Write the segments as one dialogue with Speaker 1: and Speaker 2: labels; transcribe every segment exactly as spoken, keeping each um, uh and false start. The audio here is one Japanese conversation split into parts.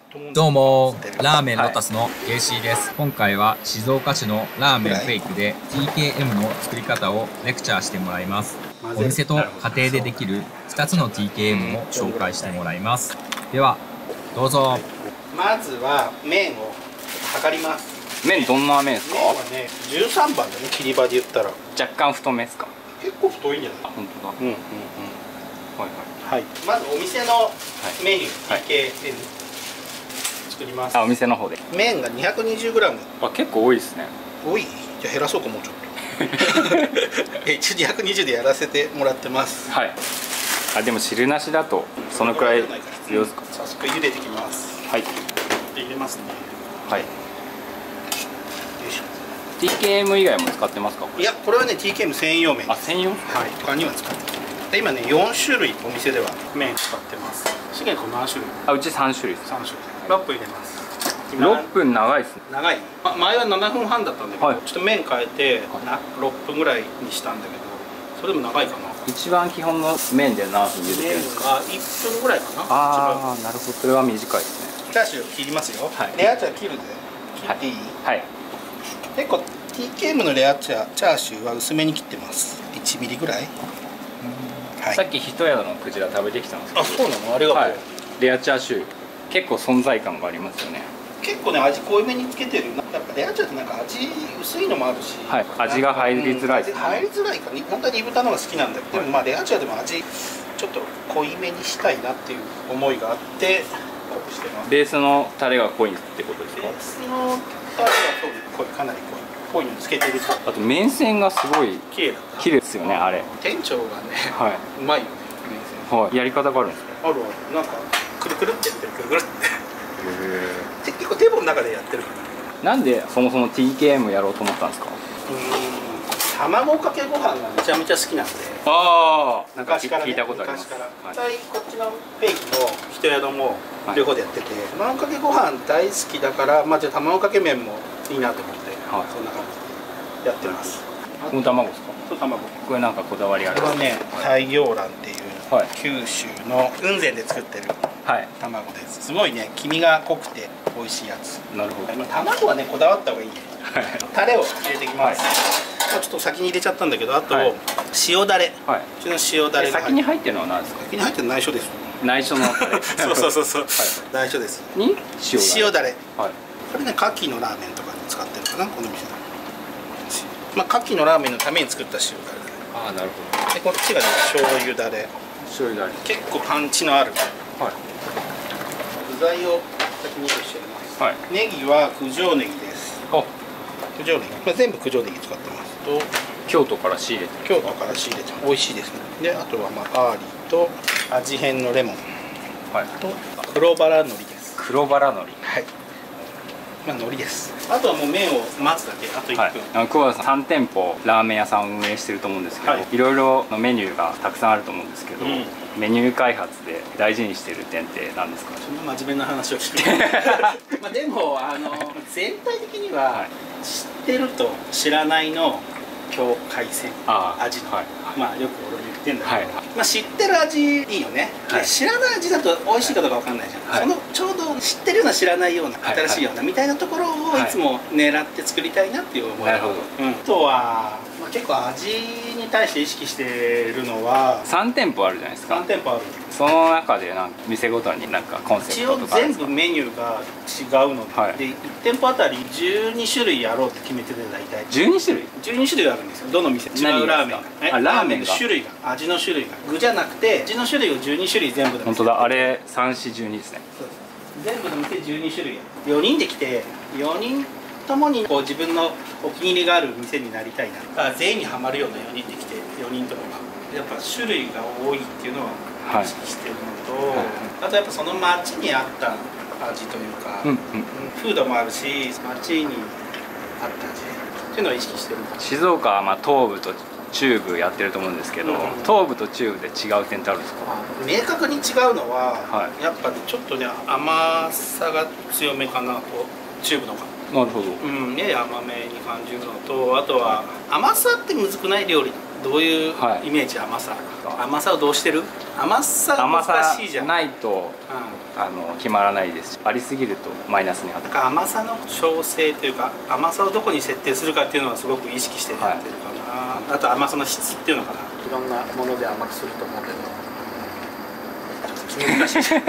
Speaker 1: どうもラーメンロタスの ケーシー です。今回は静岡市のラーメンフェイクで ティーケーエム の作り方をレクチャーしてもらいます。お店と家庭でできるふたつの ティーケーエム を紹介してもらいます。ではどうぞ。
Speaker 2: まずは麺を測ります。
Speaker 3: 麺どんな麺ですか？
Speaker 2: 麺はねじゅうさんばんだね、切り場で言ったら
Speaker 3: 若干太めですか？
Speaker 2: 結構太いんじゃない？
Speaker 3: あ、本当だ。
Speaker 2: うんうんうん。
Speaker 3: はい
Speaker 2: はい。まずお店のメニュー、
Speaker 3: はい
Speaker 2: ティーケーエム 作ります。
Speaker 3: あ、お店の方で。
Speaker 2: 麺が にひゃくにじゅうグラム。
Speaker 3: あ、結構多いですね。
Speaker 2: 多い？じゃあ減らそうか、もうちょっと。一応にひゃくにじゅうでやらせてもらってます。
Speaker 3: はい。あ、でも汁なしだとそのくらい必要ですか？
Speaker 2: 早速茹でてきます。
Speaker 3: はい。
Speaker 2: 入れますね。
Speaker 3: はい。
Speaker 2: よいしょ。
Speaker 3: ティーケーエム 以外も使ってますか？
Speaker 2: いや、これはね ティーケーエム 専用麺。
Speaker 3: あ、専用？
Speaker 2: はい。他には使ってない。で今ねよんしゅるいお店では麺使ってます。しげんこ何種類？
Speaker 3: あ、うちさんしゅるいです。
Speaker 2: さんしゅるい。ろっぷん入れます。
Speaker 3: ろっぷん長いですね。
Speaker 2: 長い。あ、前はななふんはんだったんだけど、
Speaker 3: はい
Speaker 2: ちょっと麺変えてなろっぷんぐらいにしたんだけど、それでも長いかな。
Speaker 3: 一番基本の麺で何分茹でてるん
Speaker 2: 麺
Speaker 3: ですか？
Speaker 2: がいっぷんぐらいかな。
Speaker 3: ああ、なるほど。それは短いですね。
Speaker 2: チャーシュー切りますよ。
Speaker 3: はい
Speaker 2: レアチャー切るで。切っていい？
Speaker 3: はい。
Speaker 2: 結構 ティーケーエム のレアチャーチャーシューは薄めに切ってます。いちミリぐらい。はい。
Speaker 3: さっき一宿のクジラ食べてきたんですけど。
Speaker 2: あ、そうなの？ありがとう。
Speaker 3: はい。レアチャーシュー結構存在感がありますよね。
Speaker 2: 結構ね味濃いめにつけてる。やっぱレアチャーってなんか味薄いのもあるし、
Speaker 3: はい、味が入りづらいですね。
Speaker 2: うん、入りづらいかに本当は煮豚の方が好きなんだけど、はい、でもまあレアチャーでも味ちょっと濃いめにしたいなっていう思いがあってこうしてます。
Speaker 3: ベースのタレが濃いってことですか？
Speaker 2: ベースのタレは濃い、かなり濃い濃いのつけてると。
Speaker 3: あと麺線がすごい
Speaker 2: 綺麗だった。
Speaker 3: 綺麗ですよね。あれ
Speaker 2: 店長がね、
Speaker 3: はい、
Speaker 2: うまいよね。麺線、
Speaker 3: はい、やり方があるんですか？
Speaker 2: あるある。なんかくるくるってやってる、くるくるって結構テーブルの中でやってるから。
Speaker 3: なんでそもそも ティーケーエム やろうと思ったんですか？
Speaker 2: うーん、卵かけご飯がめちゃめちゃ好きなんで。
Speaker 3: ああ、なんか
Speaker 2: 昔から、ね、
Speaker 3: 聞いたことあります。
Speaker 2: 昔から、
Speaker 3: はい、
Speaker 2: はい、こっちのフェイクの一宿も両方でやってて、はい、卵かけご飯大好きだから、まあ、じゃあ卵かけ麺もいいなと思って、はい、そんな感じでやってます。
Speaker 3: この卵ですか？
Speaker 2: そう、卵。
Speaker 3: これなんかこだわりある？
Speaker 2: これはね、太陽卵っていう、
Speaker 3: はい、
Speaker 2: 九州の雲仙で作ってる卵です。すごいね、黄身が濃くて美味しいやつ。
Speaker 3: なるほど。
Speaker 2: 卵はね、こだわった方がいいね。タレを入れていきます。はい、ちょっと先に入れちゃったんだけど、あと、はい、塩だれ。はい、うちの塩だれが
Speaker 3: 先に入ってるのは何ですか？
Speaker 2: 先に入ってるの内緒です。
Speaker 3: 内緒のタレ。
Speaker 2: そうそうそうそう。はい、内緒です。
Speaker 3: に
Speaker 2: 塩だれ。
Speaker 3: はい。
Speaker 2: これね、牡蠣のラーメンとかに使ってるかな、この店の。まあ、牡蠣のラーメンのために作った塩だれ。
Speaker 3: ああ、なるほど。
Speaker 2: で、こっちがね、醤油だれ。
Speaker 3: 醤油だれ。
Speaker 2: 結構パンチのある。
Speaker 3: はい。
Speaker 2: 具材を先に入れてやります。
Speaker 3: はい。
Speaker 2: ネギは九条ネギです。
Speaker 3: あ、
Speaker 2: 九条ネギ。まあ、全部九条ネギ使ってますと。
Speaker 3: 京都から仕入れて。
Speaker 2: 京都から仕入れて美味しいですね。で、あとはまあガーリーと味変のレモン。はい。と黒バラ海苔です。
Speaker 3: 黒バラ海苔。
Speaker 2: はい。まあ海苔です。あとはもう麺を待つだけ。あといっぷん。はい、
Speaker 3: あの久保田さんさん店舗ラーメン屋さんを運営してると思うんですけど、はい、いろいろのメニューがたくさんあると思うんですけど、うん、メニュー開発で大事にしてる点って何ですか？
Speaker 2: そんな真面目な話を聞く。まあでもあの全体的には知ってると知らないの境界線、味の、はい、まあよく俺も言ってんだけど、はい、まあ知ってる味いいよね、はい、知らない味だと美味しいかどうかわかんないじゃん、はい、そのちょうど知ってるような知らないような、はい、新しいようなみたいなところをいつも狙って作りたいなっていう思いが、はい、なるほど、うん、あとは、まあ、結構味に対して意識してるのは
Speaker 3: さん店舗あるじゃないですか。
Speaker 2: さん店舗ある。
Speaker 3: その中でなんか店ごとになんかコンセプトとか
Speaker 2: 一応全部メニューが違うので、はい、でいち店舗あたりじゅうにしゅるいやろうって決めてて大体
Speaker 3: じゅうにしゅるい
Speaker 2: じゅうにしゅるいあるんですよ。どの店違うラーメンが、あ、ラーメンの種類が味の種類が具じゃなくて味の種類をじゅうにしゅるい全部で。
Speaker 3: 本当だ、あれさん、よん、じゅうにですね。
Speaker 2: そうです。全部の店じゅうにしゅるい、よにんで来てよにんともにこう自分のお気に入りがある店になりたいな。全員にはまるようなよにんで来てよにんともがやっぱ種類が多いっていうのは意識してるのと、はい、あとやっぱその街に合った味というか、うんうん、フードもあるし街に合った味っていうのを意識してる。
Speaker 3: 静岡はまあ東部と中部やってると思うんですけど、うん、東部と中部で違う点ってあるんですか？
Speaker 2: 明確に違うのは、はい、やっぱりちょっとね甘さが強めかな、こう中部の方が。
Speaker 3: なるほど。
Speaker 2: うん、やや甘めに感じるのと、あとは甘さってむずくない料理どういうイメージ、はい、甘さ甘さをどうしてる？甘さ難しいじゃん。
Speaker 3: 甘さないと、うん、あの決まらないですし、ありすぎるとマイナスに働く。
Speaker 2: 甘さの調整というか、甘さをどこに設定するかっていうのはすごく意識してやってるかな、はい、あと甘さの質っていうのかな。いろんなもので甘くすると思うけど難しい難しい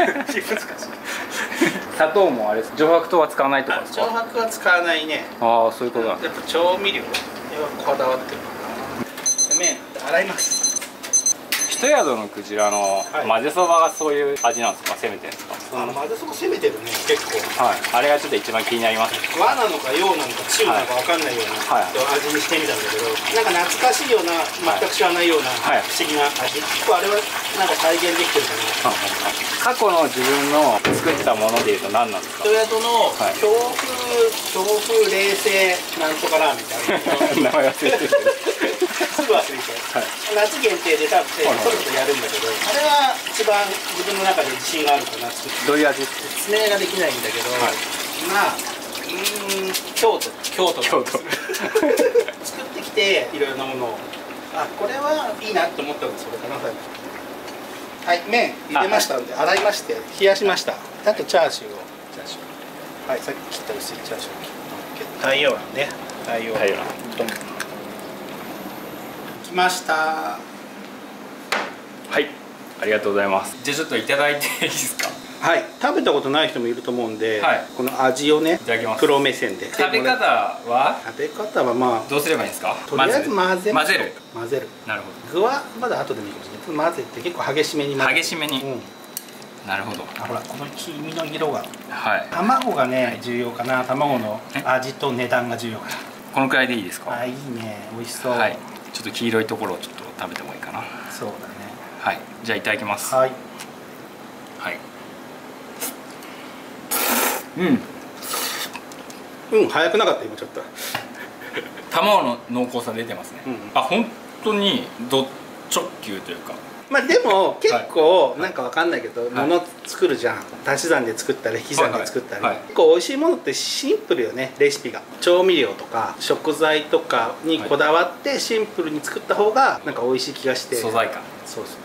Speaker 3: 砂糖もあれ上白糖は使わないとかですか？
Speaker 2: 上白は使わないね。
Speaker 3: ああ、そういうことなん
Speaker 2: です。やっぱ調味料はこだわってるかな。麺洗います。
Speaker 3: 一宿のクジラの混ぜそばがそういう味なんですか？攻めてるんですか？
Speaker 2: あの混ぜそば攻めてるね、結構。
Speaker 3: はい、あれがちょっと一番気になります。
Speaker 2: 和なのか洋なのか中なのか分かんないような、はい、味にしてみたんだけど、なんか懐かしいような、全く知らないような、はい、不思議な味。結構あれはなんか再現できてるかな。
Speaker 3: 過去の自分の作ったものでいうと何なんですか？
Speaker 2: 一宿の京風、京風冷製なんとかラーメンってある。名前忘れてるすぐ忘れて、はい、夏限定で多分そろそろやるんだけど、あれは一番自分の中で自信があるかな。
Speaker 3: どういう味？
Speaker 2: 説明ができないんだけど、はい、まあうーん京都京都京都作ってきていろいろなものを、あ、これはいいなと思ったのでそれかな。はい、麺入れましたので、洗いまして冷やしました。あとチャーシューをチャーシュー、はい、さっき切った薄いチャーシューを切って、太陽卵ね、太陽卵きました。は
Speaker 3: い、ありがとうございます。じゃあちょっといただいていいですか？
Speaker 2: はい、食べたことない人もいると思うんで、はい、この味をね、いただきます。プロ目線で。
Speaker 3: 食べ方は？
Speaker 2: 食べ方はまあ
Speaker 3: どうすればいいんですか？
Speaker 2: とりあえず混ぜる。
Speaker 3: 混ぜる。
Speaker 2: 混ぜる。なるほど。具はまだ後でもいいかもしれない。混ぜて結構激しめに混ぜる。
Speaker 3: 激しめに。うん、なるほど。
Speaker 2: あ、ほらこの黄身の色が。はい。卵がね、重要かな。卵の味と値段が重要かな。
Speaker 3: このくらいでいいですか？
Speaker 2: あ、いいね。美味しそう。
Speaker 3: はい。ちょっと黄色いところをちょっと食べてもいいかな。
Speaker 2: そうだね。
Speaker 3: はい。じゃあいただきます。
Speaker 2: はい。
Speaker 3: はい。うん。
Speaker 2: うん、早くなかった今ちょっと。
Speaker 3: 卵の濃厚さ出てますね。うん、あ、本当にド直球というか。
Speaker 2: まあでも結構なんかわかんないけど、もの作るじゃん。足し算で作ったり引き算で作ったり、結構美味しいものってシンプルよね。レシピが調味料とか食材とかにこだわってシンプルに作った方がなんか美味しい気がして。
Speaker 3: 素材感。
Speaker 2: そうそう。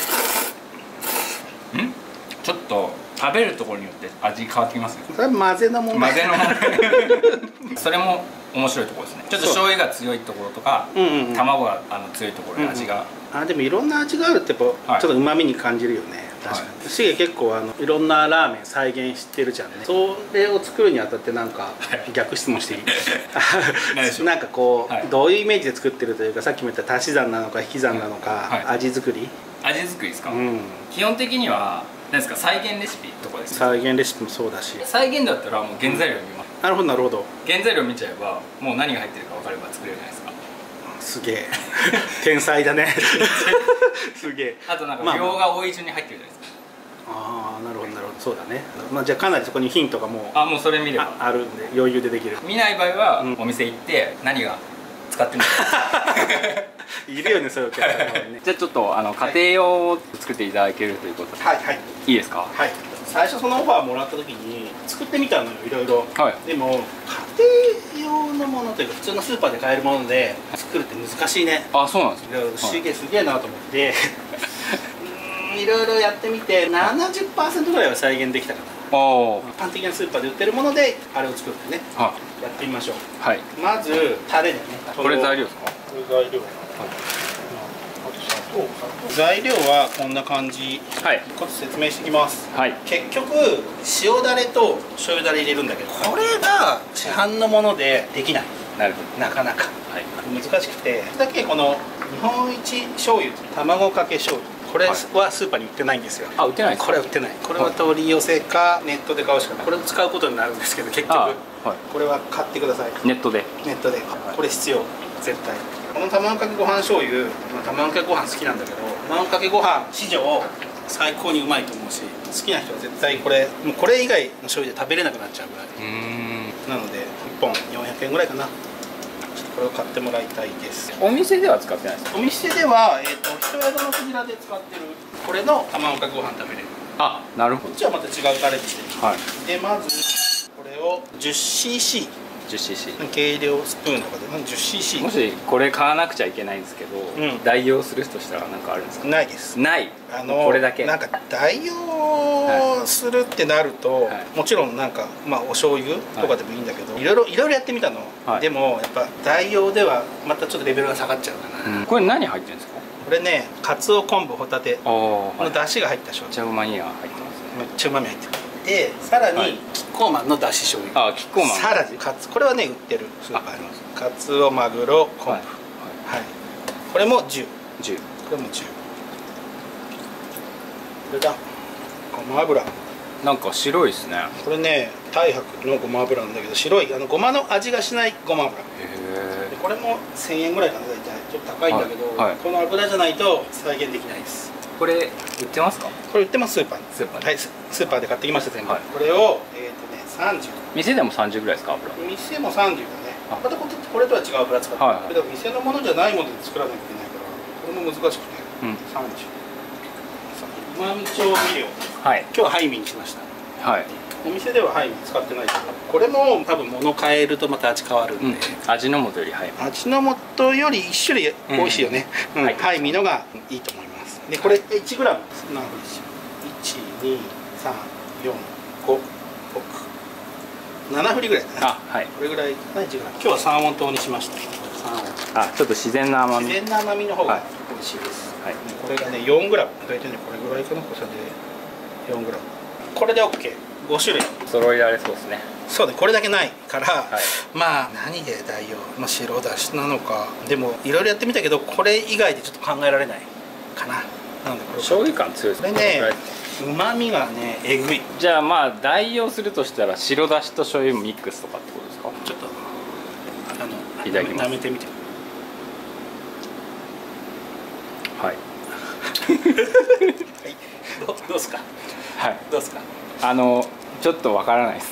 Speaker 3: ん？ちょっと食べるところによって味変わってきますね。
Speaker 2: それは混ぜの問題。
Speaker 3: 混ぜの問題。それも面白いところですね。ちょっと醤油が強いところとか、卵があの強いところで味が。
Speaker 2: あ、でもいろんな味があるってやっぱ、はい、ちょっと旨味に感じるよね。確かに。はい、しげ結構あのいろんなラーメン再現してるじゃんね。それを作るにあたってなんか逆質問していい？なんかこう、はい、どういうイメージで作ってるというか、さっきも言った足し算なのか引き算なのか、はい、味作り？
Speaker 3: 味作りですか？うん、基本的には何ですか、再現レシピとかですか？
Speaker 2: 再現レシピもそうだし。
Speaker 3: 再現だったらもう原材料見ます。
Speaker 2: なるほどなるほど。
Speaker 3: 原材料見ちゃえばもう何が入ってるか分かれば作れるじゃないですか。
Speaker 2: すげえ天才だねすげえ。
Speaker 3: あとなんか量が多い順に入ってるじゃないですか。
Speaker 2: ああ、なるほどなるほど。そうだね。まあじゃあかなりそこにヒントがもう
Speaker 3: あもうそれ見れば
Speaker 2: あ, あるんで余裕でできる。
Speaker 3: 見ない場合は、うん、お店行って何が使ってるのか
Speaker 2: いるよねそういうお客さんね。
Speaker 3: じゃあちょっとあの家庭用を作っていただけるということで、
Speaker 2: はいはい、
Speaker 3: いいですか？
Speaker 2: はい。最初そのオファーもらった時に作ってみたのよ、いろいろ。はい、でも家庭用のものというか普通のスーパーで買えるもので作るって難しいね。
Speaker 3: あ、そうなんです
Speaker 2: ね。すげえなと思っていろいろやってみて ななじゅっパーセント ぐらいは再現できたかな。一般的なスーパーで売ってるものであれを作ってね、やってみましょう。はい。まずタレだね。
Speaker 3: これ材料ですか？
Speaker 2: これ材料。材料はこんな感じ。はい。ちょっと説明していきます。はい。結局塩だれと醤油だれ入れるんだけど、これが市販のものでできない。なるほど。なかなか。はい。難しくて、だけこの日本一醤油、卵かけ醤油。これはスーパーに売ってないんですよ。
Speaker 3: あ、売ってない。
Speaker 2: これは売ってない。これは取り寄せかネットで買うしかない。これを使うことになるんですけど、結局これは買ってください。
Speaker 3: ネットで。
Speaker 2: ネットで。これ必要。絶対。この卵かけご飯醤油、まあ、卵かけご飯好きなんだけど、卵かけご飯史上最高にうまいと思うし、好きな人は絶対これ、もうこれ以外の醤油で食べれなくなっちゃうぐらい。なのでいっぽんよんひゃくえんぐらいかな。これを買ってもらいたいです。
Speaker 3: お店では使ってないですか？
Speaker 2: お店では、えーと、一宿のクジラで使ってるこれの卵かけご飯食べれる。
Speaker 3: あ、なるほど。
Speaker 2: こっちはまた違うタレにしてる。はい。でまずこれを じゅっシーシー
Speaker 3: じゅっシーシー。
Speaker 2: 計量スプーンとかで じゅっシーシー。
Speaker 3: もしこれ買わなくちゃいけないんですけど、うん、代用するとしたら何かあるんですか？
Speaker 2: ないです。
Speaker 3: ない。
Speaker 2: あの
Speaker 3: これだけ。
Speaker 2: なんか代用するってなると、はい、もちろんなんかまあお醤油とかでもいいんだけど、はい、いろいろいろいろやってみたの、はい、でもやっぱ代用ではまたちょっとレベルが下がっちゃうかな、
Speaker 3: うん、これ何入ってるんですか？
Speaker 2: これね、かつお昆布ホタテの出汁が入った醤油。めっち
Speaker 3: ゃうまみが入ってますね。
Speaker 2: めっちゃうまみ入ってる。でさらに、はい、キッコーマンのだし醤油。
Speaker 3: あ、キッコーマン。
Speaker 2: さらにかつ、これはね売ってるスーパーにかつおマグロ昆布、はいはい、これもじゅう、じゅう、これもじゅう。これだ、ごま油。
Speaker 3: なんか白いですね。
Speaker 2: これね、太白のごま油なんだけど、白いあのごまの味がしないごま油。へえ。これもせんえんぐらいかな、大体ちょっと高いんだけど、はいはい、この油じゃないと再現できないです。
Speaker 3: これ売ってますか？こ
Speaker 2: れ売ってます、スーパーに。スーパーはい、スーパーで買ってきました全部、はい、これをえっ、ー、とねさんじゅう。
Speaker 3: 店でもさんじゅうぐらいですか？油。
Speaker 2: 店もさんじゅうだね。またこれとは違う油使ってる、はいはい、だから店のものじゃないもので作らなきゃいけないから、これも難しくて、うん、さんじゅう。うまみ調味料、はい、今日はハイミーにしました。はい。お店ではハイミー使ってないけど、これも多分物変えるとまた味変わるんで、うん、
Speaker 3: 味の素よりハイミー。
Speaker 2: 味の素よりいち種類美味しいよね、うんうん、ハイミーのがいいと思います。でこれ いちグラム 何振りしよう。いち、に、さん、よん、ご、ろく、なな振りぐらいだね。あ、はい。これぐらいかな。いちグラム。今日は三温糖にしました。
Speaker 3: あ、ちょっと自然な甘み。
Speaker 2: 自然な甘みの方が美味しいです。はい。これがね よんグラム。大体ねこれぐらいかな、小さじよんグラム。これで オーケー。ご種類。
Speaker 3: 揃えられそうですね。
Speaker 2: そうね、これだけないから、はい、まあ何で代用、まあ、白だしなのか、でもいろいろやってみたけどこれ以外でちょっと考えられないかな。なのでこれ
Speaker 3: 醤油感強いですね。
Speaker 2: これね、うまみがねえぐい。
Speaker 3: じゃあまあ代用するとしたら白だしと醤油ミックスとかってことですか？
Speaker 2: ちょっとあの
Speaker 3: いただきます。
Speaker 2: 舐めてみて。
Speaker 3: はい。はい、
Speaker 2: どうですか？
Speaker 3: はい。
Speaker 2: どうですか？
Speaker 3: あのちょっとわからないです。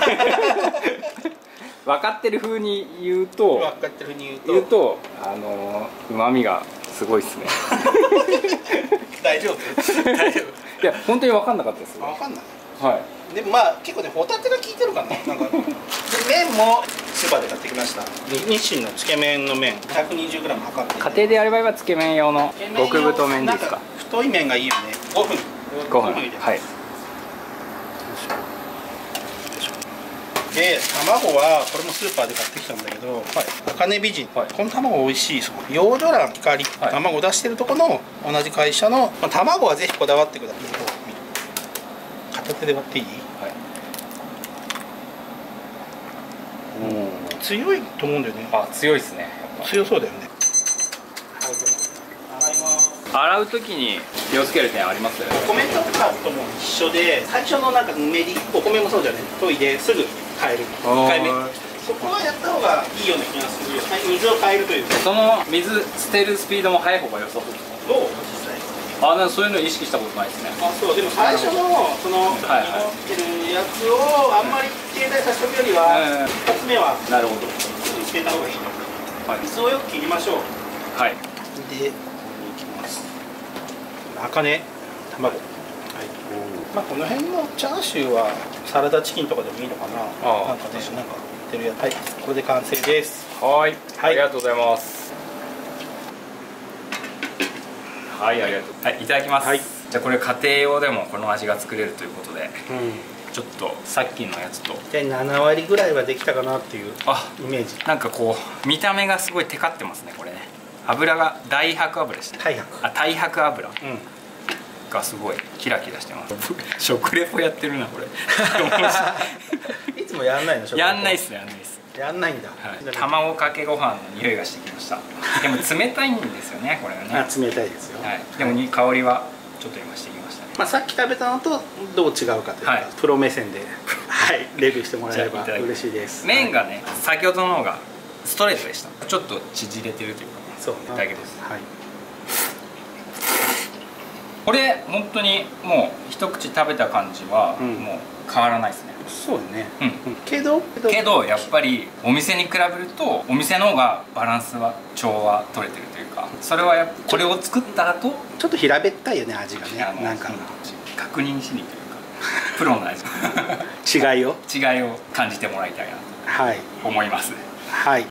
Speaker 3: 分かってる風に言うと、
Speaker 2: 分かってる風に言うと、
Speaker 3: 言うとあの旨味がすごいですね。
Speaker 2: 大丈夫？大丈夫？
Speaker 3: いや本当に分かんなかったです。
Speaker 2: 分かんない。
Speaker 3: はい。
Speaker 2: でもまあ結構ねホタテが効いてるかな。なんかで麺もスーパーで買ってきました。日清のつけ麺の麺 ひゃくにじゅうグラム 測って。
Speaker 3: 家庭でやる場合はつけ麺用の極太麺ですか？
Speaker 2: 太い麺がいいよね。ごふん。
Speaker 3: ごふん。はい。
Speaker 2: で卵はこれもスーパーで買ってきたんだけど、あかね美人、はい、この卵美味しい。養生卵光、はい、卵出してるとこの同じ会社の、まあ、卵はぜひこだわってください。片手で割っていい？はい、うん、強いと思うんだよね。
Speaker 3: あ、強いですね。
Speaker 2: 強そうだよね。
Speaker 3: 洗うときに気をつける点あります？
Speaker 2: お米とかとも一緒で、最初のなんかぬめり、お米もそうじゃね、研いですぐ変える。いっかいめそこはやった方がいいような気がするよ。水を変えるというか、
Speaker 3: その水捨てるスピードも速い方が良さそうですか？
Speaker 2: どう実際？
Speaker 3: あ、なんかそういうの意識したことないですね。
Speaker 2: あ、そう。でも最初のその濁ってるやつをあんまり携帯させておくよりは、一発目は
Speaker 3: なるほど
Speaker 2: 捨てた方がいい。水をよく切りましょう。はい。で赤ね、卵、はい、まあこの辺のチャーシューはサラダチキンとかでもいいのかな。あなんかね、なんか売ってるやつ。はい、これで完成です。
Speaker 3: はい、はい、ありがとうございます。はい、ありがとう。はい、いただきます。はい、じゃあこれ家庭用でもこの味が作れるということで、うん、ちょっとさっきのやつと
Speaker 2: 大体ななわりぐらいはできたかなっていうイメージ。
Speaker 3: なんかこう見た目がすごいテカってますね、これね。油が大白油でした、ね、
Speaker 2: 太白
Speaker 3: あ太白油、うん、がすごいキラキラしてます。食レポやってるなこれ。
Speaker 2: いつもやんないの？食レポ
Speaker 3: やんないっすね。やんないっす。
Speaker 2: やんないんだ、
Speaker 3: はい、卵かけご飯の匂いがしてきました。でも冷たいんですよねこれはね。
Speaker 2: あ、冷たいですよ、
Speaker 3: はい、でもに香りはちょっと今してきましたね。
Speaker 2: まあさっき食べたのとどう違うかというか、はい、プロ目線ではいレビューしてもらえれば嬉しいです。
Speaker 3: 麺がね、先ほどの方がストレートでした。ちょっと縮れてるというか、
Speaker 2: そう
Speaker 3: だけです。
Speaker 2: はい。
Speaker 3: これ本当にもう一口食べた感じはもう変わらないですね。
Speaker 2: そうね。
Speaker 3: うん。
Speaker 2: けど
Speaker 3: けどやっぱりお店に比べるとお店の方がバランスは調和取れてるというか、それはやっぱこれを作った後
Speaker 2: ちょっと平べったいよね味がね。なんか
Speaker 3: 確認しにというかプロの味。
Speaker 2: 違いを
Speaker 3: 違いを感じてもらいたいなと思います。
Speaker 2: はい、はい